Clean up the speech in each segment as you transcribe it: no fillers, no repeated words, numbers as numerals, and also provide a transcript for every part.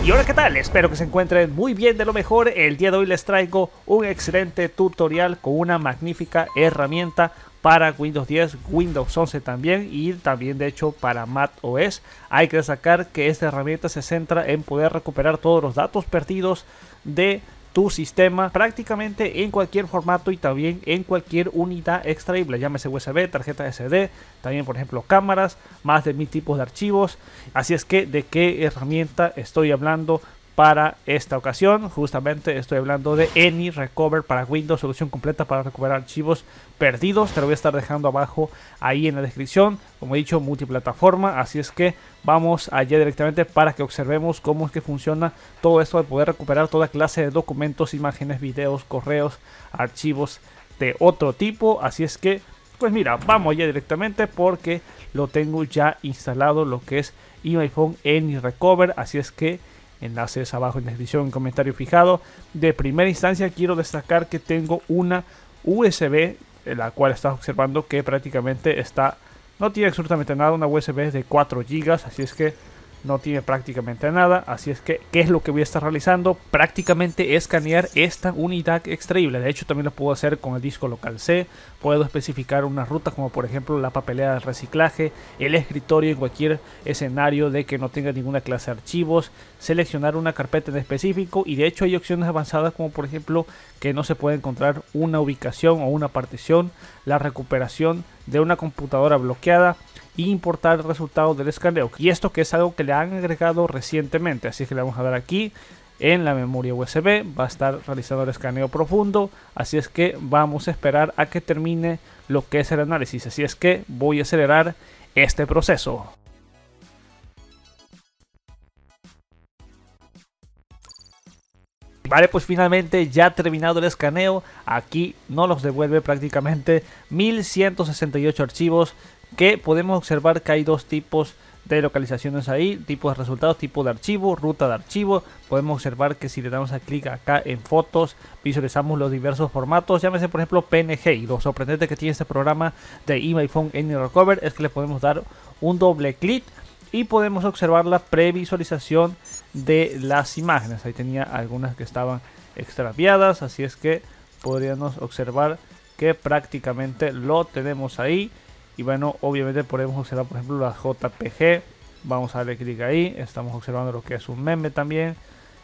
Y hola, ¿qué tal? Espero que se encuentren muy bien, de lo mejor. El día de hoy les traigo un excelente tutorial con una magnífica herramienta para Windows 10, Windows 11 también, y también de hecho para macOS. Hay que destacar que esta herramienta se centra en poder recuperar todos los datos perdidos de tu sistema prácticamente en cualquier formato y también en cualquier unidad extraíble, llámese USB, tarjeta SD, también por ejemplo cámaras, más de 1000 tipos de archivos. Así es que, ¿de qué herramienta estoy hablando para esta ocasión? Justamente estoy hablando de AnyRecover para Windows, solución completa para recuperar archivos perdidos. Te lo voy a estar dejando abajo ahí en la descripción, como he dicho, multiplataforma. Así es que vamos allá directamente para que observemos cómo es que funciona todo esto de poder recuperar toda clase de documentos, imágenes, videos, correos, archivos de otro tipo. Así es que, pues mira, vamos allá directamente porque lo tengo ya instalado, lo que es iMyFone AnyRecover. Así es que enlaces abajo en la descripción, en comentario fijado. De primera instancia quiero destacar que tengo una USB, la cual estás observando que prácticamente no tiene absolutamente nada, una USB de 4 GB, así es que no tiene prácticamente nada. Así es que, ¿qué es lo que voy a estar realizando? Prácticamente escanear esta unidad extraíble. De hecho, también lo puedo hacer con el disco local C. Puedo especificar una ruta como por ejemplo la papelera de reciclaje, el escritorio en cualquier escenario de que no tenga ninguna clase de archivos, seleccionar una carpeta en específico, y de hecho hay opciones avanzadas como por ejemplo que no se puede encontrar una ubicación o una partición, la recuperación de una computadora bloqueada y importar el resultado del escaneo, y esto que es algo que le han agregado recientemente. Así que le vamos a dar aquí en la memoria USB, va a estar realizando el escaneo profundo. Así es que vamos a esperar a que termine lo que es el análisis, así es que voy a acelerar este proceso. Vale, pues finalmente ya terminado el escaneo. Aquí nos los devuelve prácticamente 1168 archivos, que podemos observar que hay dos tipos de localizaciones ahí, tipo de resultados, tipo de archivo, ruta de archivo. Podemos observar que si le damos a clic acá en fotos, visualizamos los diversos formatos, llámese por ejemplo PNG. Y lo sorprendente que tiene este programa de iMyFone AnyRecover es que le podemos dar un doble clic y podemos observar la previsualización de las imágenes. Ahí tenía algunas que estaban extraviadas, así es que podríamos observar que prácticamente lo tenemos ahí. Y bueno, obviamente podemos observar por ejemplo las JPG. Vamos a darle clic ahí, estamos observando lo que es un meme también,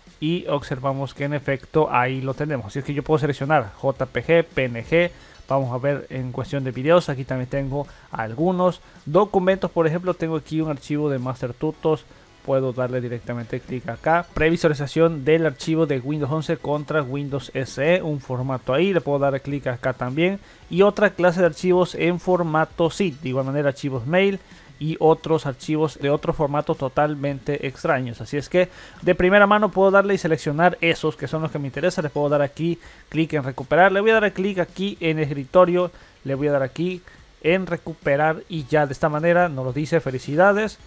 y observamos que en efecto ahí lo tenemos. Así es que yo puedo seleccionar JPG, PNG. Vamos a ver en cuestión de videos, aquí también tengo algunos documentos. Por ejemplo, tengo aquí un archivo de MasterTutos. Puedo darle directamente clic acá. Previsualización del archivo de Windows 11 contra Windows SE, un formato ahí. Le puedo dar clic acá también. Y otra clase de archivos en formato zip. De igual manera, archivos mail y otros archivos de otro formato totalmente extraños. Así es que de primera mano puedo darle y seleccionar esos que son los que me interesan. Le puedo dar aquí clic en recuperar. Le voy a dar clic aquí en escritorio. Le voy a dar aquí en recuperar y ya de esta manera nos lo dice: felicidades,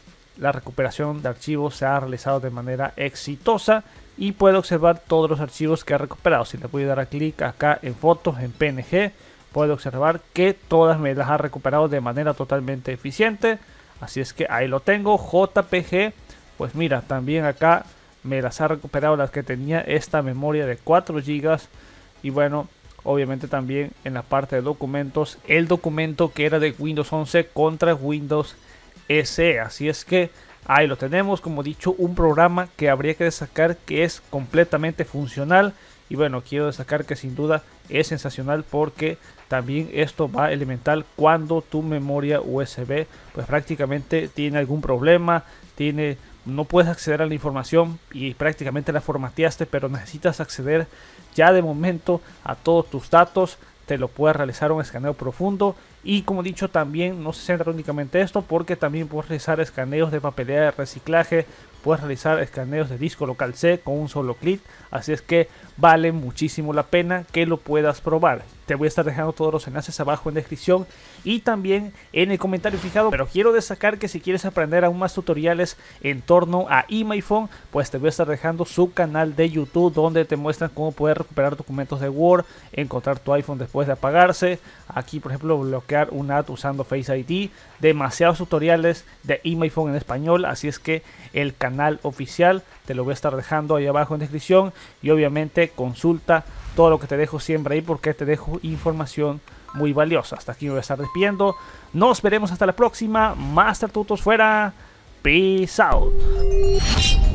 la recuperación de archivos se ha realizado de manera exitosa, y puedo observar todos los archivos que ha recuperado. Si le voy a dar a clic acá en fotos, en PNG, puedo observar que todas me las ha recuperado de manera totalmente eficiente. Así es que ahí lo tengo. JPG, pues mira, también acá me las ha recuperado las que tenía esta memoria de 4 GB. Y bueno, obviamente también en la parte de documentos, el documento que era de Windows 11 contra Windows SE. Así es que ahí lo tenemos. Como dicho, un programa que habría que destacar que es completamente funcional. Y bueno, quiero destacar que sin duda es sensacional, porque también esto va elemental cuando tu memoria USB pues prácticamente tiene algún problema, no puedes acceder a la información y prácticamente la formateaste, pero necesitas acceder ya de momento a todos tus datos. Te lo puede realizar un escaneo profundo. Y como dicho, también no se centra únicamente esto, porque también puedes realizar escaneos de papelera de reciclaje, puedes realizar escaneos de disco local C con un solo clic. Así es que vale muchísimo la pena que lo puedas probar. Te voy a estar dejando todos los enlaces abajo en descripción y también en el comentario fijado. Pero quiero destacar que si quieres aprender aún más tutoriales en torno a iMyFone, pues te voy a estar dejando su canal de YouTube, donde te muestran cómo poder recuperar documentos de Word, encontrar tu iPhone después de apagarse. Aquí por ejemplo bloquear una ad usando Face ID. Demasiados tutoriales de iMyFone en español. Así es que el canal canal oficial. Te lo voy a estar dejando ahí abajo en descripción. Y obviamente consulta todo lo que te dejo siempre ahí, porque te dejo información muy valiosa. Hasta aquí me voy a estar despidiendo. Nos veremos hasta la próxima. Master Tutos fuera. Peace out.